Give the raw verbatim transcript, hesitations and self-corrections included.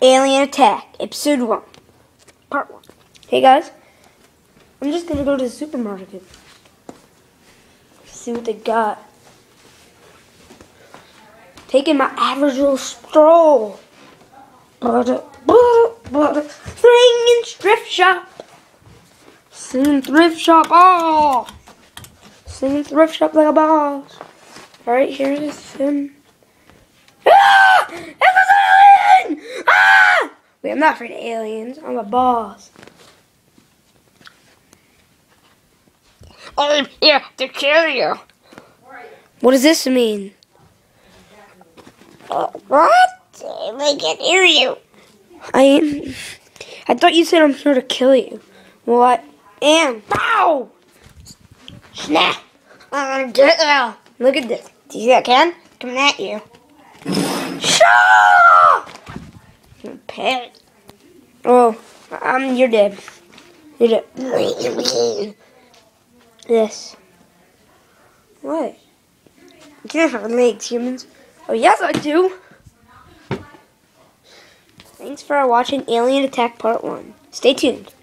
Alien Attack, Episode one, Part one. Hey guys, I'm just gonna go to the supermarket. See what they got. Taking my average little stroll. Butter, butter, butter. Swinging thrift shop. Singing thrift shop, oh! Singing thrift shop like a boss. Alright, here's him. Ah! It's an alien! Ah! Wait, I'm not afraid of aliens. I'm a boss. I'm here to kill you. What does this mean? Uh, what? I can't hear you. I I thought you said I'm here to kill you. Well, I am. Bow! Snap! I'm gonna do it now. Look at this. Do you see that can? Coming at you. Shaw! Pet. Oh, um, you're dead. You're dead. This. What? You can't have legs, humans. Oh, yes, I do. Thanks for watching Alien Attack Part one. Stay tuned.